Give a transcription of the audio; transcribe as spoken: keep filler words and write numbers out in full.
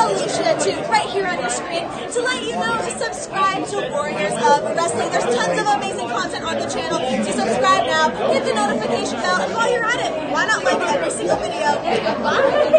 Alicia too, right here on your screen, to let you know to subscribe to Warriors of Wrestling. There's tons of amazing content on the channel, so subscribe now, hit the notification bell, and while you're at it, why not like every single video? Bye!